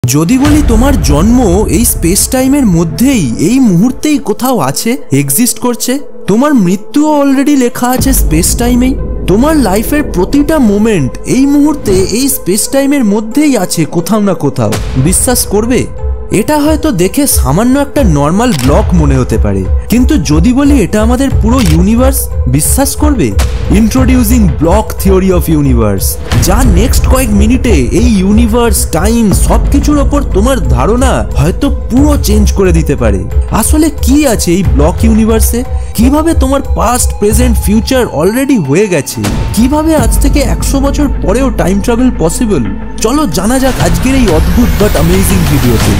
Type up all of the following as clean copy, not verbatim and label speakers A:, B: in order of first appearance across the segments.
A: যদি বলি তোমার জন্ম এই স্পেস টাইমের মধ্যেই এই মুহূর্তেই কোথাও আছে, এক্সিস্ট করছে, তোমার মৃত্যুও অলরেডি লেখা আছে স্পেস টাইমেই, তোমার লাইফের প্রতিটা মোমেন্ট এই মুহূর্তে এই স্পেস টাইমের মধ্যেই আছে কোথাও না কোথাও, বিশ্বাস করবে? এটা হয়তো দেখে সামান্য একটা নর্মাল ব্লক মনে হতে পারে, কিন্তু যদি বলি এটা আমাদের পুরো ইউনিভার্স, বিশ্বাস করবে? Introducing block theory of universe, যা নেক্সট কয়েক মিনিটে এই ইউনিভার্স, টাইম সবকিছুর ওপর তোমার ধারণা হয়তো পুরো চেঞ্জ করে দিতে পারে। আসলে কি আছে এই ব্লক ইউনিভার্সে, কিভাবে তোমার পাস্ট, প্রেজেন্ট, ফিউচার অলরেডি হয়ে গেছে, কিভাবে আজ থেকে 100 বছর পরেও টাইম ট্রাভেল পসিবল, চলো জানা যাক আজকের এই অদ্ভুত বাট অ্যামেজিং ভিডিওতে।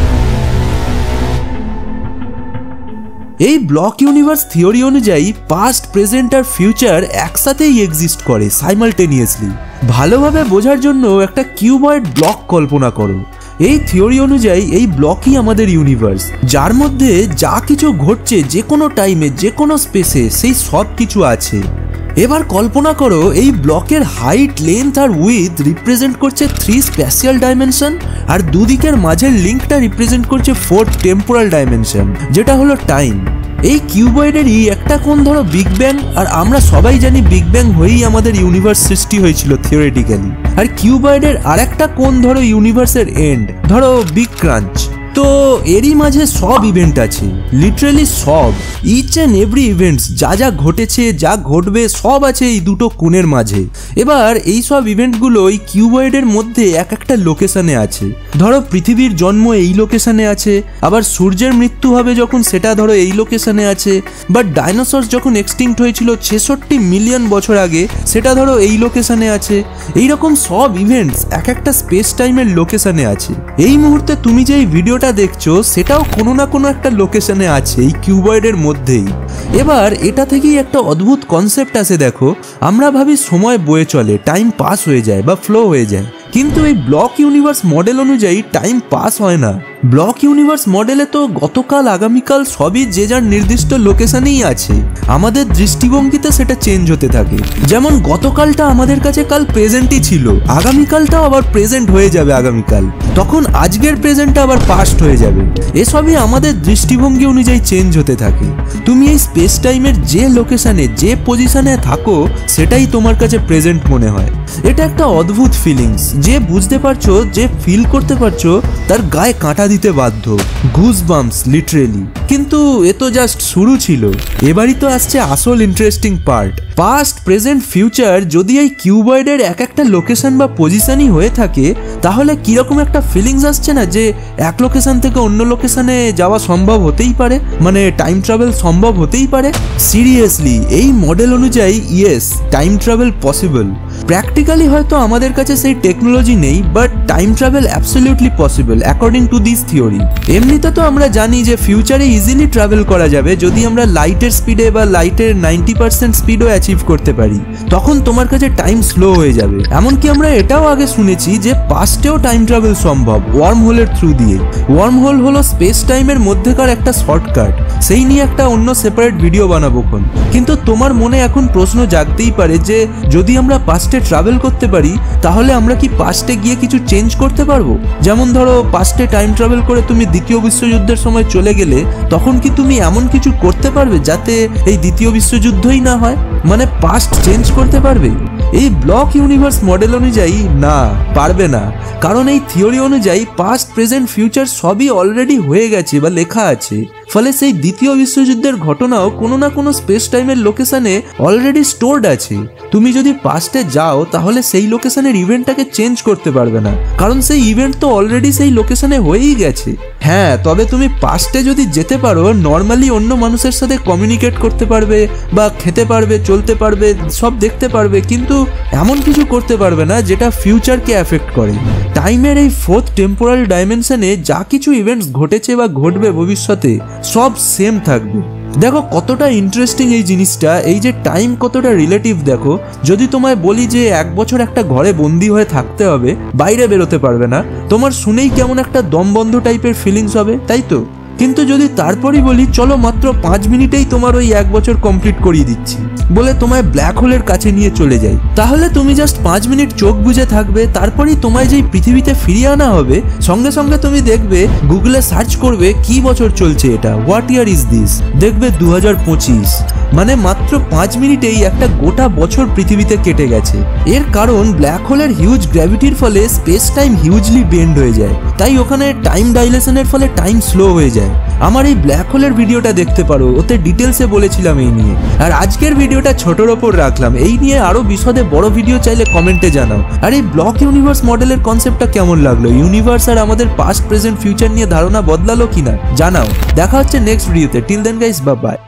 A: এই ব্লক ইউনিভার্স থিওরি অনুযায়ী পাস্ট, প্রেজেন্ট আর ফিউচার একসাথেই এক্সিস্ট করে সাইমালটেনিয়াসলি। ভালোভাবে বোঝার জন্য একটা কিউবয়েড ব্লক কল্পনা করো। এই থিওরি অনুযায়ী এই ব্লকই আমাদের ইউনিভার্স, যার মধ্যে যা কিছু ঘটছে যে কোনো টাইমে, যে কোনো স্পেসে, সেই সব কিছু আছে। এবার কল্পনা করো এই ব্লকের হাইট, লেন্থ আর উইথ রিপ্রেজেন্ট করছে 3 স্পেশাল ডাইমেনশন, আর দুদিকের মাঝের লিঙ্কটা রিপ্রেজেন্ট করছে 4 টেম্পোরাল ডাইমেনশন, যেটা হলো টাইম। এই কিউবয়েডেরই একটা কোণ ধরো বিগ ব্যাং, আর আমরা সবাই জানি বিগ ব্যাং হয়েই আমাদের ইউনিভার্স সৃষ্টি হয়েছিল থিওরিটিক্যালি। আর কিউবয়েডের আর একটা কোণ ধরো ইউনিভার্সের এন্ড, ধরো বিগ ক্রাঞ্চ। তো এরই মাঝে সব ইভেন্ট আছে, লিটারালি সব, ইচ অ্যান্ড এভরি ইভেন্টস, যা যা ঘটেছে, যা ঘটবে, সব আছে এই দুটো কোণের মাঝে। এবার এই সব ইভেন্টগুলো এই কিউবয়েডের মধ্যে এক একটা লোকেশনে আছে। ধরো পৃথিবীর জন্ম এই লোকেশনে আছে, আবার সূর্যের মৃত্যু হবে যখন সেটা ধরো এই লোকেশনে আছে, বাট ডাইনোসরস যখন এক্সটিংক্ট হয়েছিল 66 মিলিয়ন বছর আগে, সেটা ধরো এই লোকেশনে আছে। এইরকম সব ইভেন্টস এক একটা স্পেস টাইমের লোকেশনে আছে। এই মুহূর্তে তুমি যে এই ভিডিওটা দেখছো সেটাও কোনো না কোনো একটা লোকেশনে আছে এই কিউবয়েডের মধ্যেই। এবার এটা থেকেই একটা অদ্ভুত কনসেপ্ট আসে, দেখো আমরা ভাবি সময় বয়ে চলে, টাইম পাস হয়ে যায় বা ফ্লো হয়ে যায়, কিন্তু এই ব্লক ইউনিভার্স মডেল অনুযায়ী টাইম পাস হয় না। ব্লক ইউনিভার্স মডেলে তো গতকাল, আগামীকাল সবই যে যার নির্দিষ্ট লোকেশনেই আছে, আমাদের দৃষ্টিভঙ্গিতে সেটা চেঞ্জ হতে থাকে। যেমন গতকালটা আমাদের কাছে কাল প্রেজেন্টই ছিল, আগামীকালটাও আবার প্রেজেন্ট হয়ে যাবে আগামীকাল, তখন আজকের প্রেজেন্টটা আবার পাস্ট হয়ে যাবে। এসবই আমাদের দৃষ্টিভঙ্গি অনুযায়ী চেঞ্জ হতে থাকে। তুমি এই স্পেস টাইমের যে লোকেশনে, যে পজিশনে থাকো, সেটাই তোমার কাছে প্রেজেন্ট মনে হয়। এটা একটা অদ্ভুত ফিলিংস, যে বুঝতে পারছো, যে ফিল করতে পারছো, তার গায়ে কাঁটা দিতে বাধ্য, গুজ বাম্পস লিটারেলি। কিন্তু এ তো জাস্ট শুরু ছিল, এবারই তো আসছে আসল interesting part. Past, present, future যদি এই কিউবয়েডের এক একটা লোকেশন বা পজিশনই হয়ে থাকে, তাহলে কিরকম একটা ফিলিংস আসছে না, যে এক লোকেশন থেকে অন্য লোকেশনে যাওয়া সম্ভব হতেই পারে, মানে টাইম ট্রাভেল সম্ভব হতেই পারে। সিরিয়াসলি এই মডেল অনুযায়ী yes, time travel possible. Practically হয়তো আমাদের কাছে সেই টেকনোলজি নেই, but time travel absolutely possible according to this theory. এমনিতে তো আমরা জানি যে ফিউচারে ইজিলি ট্রাভেল করা যাবে যদি আমরা লাইটের স্পিডে বা লাইটের 90% স্পিডও অ্যাচিভ করতে পারি, তখন তোমার কাছে টাইম স্লো হয়ে যাবে। এমনকি আমরা এটাও আগে শুনেছি যে পাস্টেও টাইম ট্রাভেল সম্ভব ওয়ার্ম হোলের থ্রু দিয়ে। ওয়ার্ম হোল হলো স্পেস টাইমের মধ্যেকার একটা শর্টকাট, সেই নিয়ে একটা অন্য সেপারেট ভিডিও বানাবো। কিন্তু তোমার মনে এখন প্রশ্ন জাগতেই পারে যে যদি আমরা পাস্টে ট্রাভেল করতে পারি, তাহলে আমরা কি পাস্টে গিয়ে কিছু চেঞ্জ করতে পারবো? যেমন ধরো পাস্টে টাইম ট্রাভেল করে তুমি দ্বিতীয় বিশ্বযুদ্ধের সময় চলে গেলে, তখন কি তুমি এমন কিছু করতে পারবে যাতে এই দ্বিতীয় বিশ্বযুদ্ধই না হয়? মানে পাস্ট চেঞ্জ করতে পারবে? এই ব্লক ইউনিভার্স মডেল অনুযায়ী না, পারবে না। কারণ এই থিওরি অনুযায়ী পাস্ট, প্রেজেন্ট, ফিউচার সবই অলরেডি হয়ে গেছে বা লেখা আছে। ফলে সেই দ্বিতীয় বিশ্বযুদ্ধের ঘটনাও কোনো না কোনো স্পেস টাইমের লোকেশনে অলরেডি স্টোরড আছে। তুমি যদি পাস্টে যাও, তাহলে সেই লোকেশনের ইভেন্টটাকে চেঞ্জ করতে পারবে না, কারণ সেই ইভেন্ট তো অলরেডি সেই লোকেশনে হয়েই গেছে। হ্যাঁ, তবে তুমি পাস্টে যদি যেতে পারো, নর্মালি অন্য মানুষের সাথে কমিউনিকেট করতে পারবে বা খেতে পারবে, চলতে পারবে, সব দেখতে পারবে, কিন্তু এমন কিছু করতে পারবে না যেটা ফিউচারকে এফেক্ট করে। টাইমের এই 4th টেম্পোরাল ডাইমেনশনে যা কিছু ইভেন্টস ঘটেছে বা ঘটবে ভবিষ্যতে, সব সেম থাকবে। দেখো কতটা ইন্টারেস্টিং এই জিনিসটা, এই যে টাইম কতটা রিলেটিভ। দেখো যদি তোমায় বলি যে 1 বছর একটা ঘরে বন্দি হয়ে থাকতে হবে, বাইরে বেরোতে পারবে না, তোমার শুনেই কেমন একটা দমবন্ধ টাইপের ফিলিংস হবে, তাই তো? কিন্তু যদি তারপরই বলি চলো মাত্র 5 মিনিটেই তোমার ওই 1 বছর কমপ্লিট করিয়ে দিচ্ছি, বলে তোমায় ব্ল্যাক হোলের কাছে নিয়ে চলে যাই, তাহলে তুমি জাস্ট 5 মিনিট চোখ বুজে থাকবে, তারপরই তোমায় যেই পৃথিবীতে ফিরিয়ে আনা হবে সঙ্গে সঙ্গে তুমি দেখবে গুগলে সার্চ করবে কি বছর চলছে এটা, হোয়াট ইয়ার ইজ দিস, দেখবে 2025। মানে মাত্র 5 মিনিটেই একটা গোটা বছর পৃথিবীতে কেটে গেছে। এর কারণ ব্ল্যাক হোলের হিউজ গ্র্যাভিটির ফলে স্পেস টাইম হিউজলি বেন্ড হয়ে যায়, তাই ওখানে টাইম ডাইলেশনের ফলে টাইম স্লো হয়ে যায়। আমার এই ব্ল্যাক হোলের ভিডিওটা দেখতে পারো, ওতে ডিটেলসে বলেছিলাম এই নিয়ে। আর আজকের ভিডিওটা ছোটর ওপর রাখলাম, এই নিয়ে আরো বিশদে বড় ভিডিও চাইলে কমেন্টে জানাও। আর এই ব্লক ইউনিভার্স মডেলের কনসেপ্টটা কেমন লাগলো, ইউনিভার্স আর আমাদের পাস্ট প্রেজেন্ট ফিউচার নিয়ে ধারণা বদলালো কিনা জানাও। দেখা হচ্ছে নেক্সট ভিডিওতে, till then guys, bye by.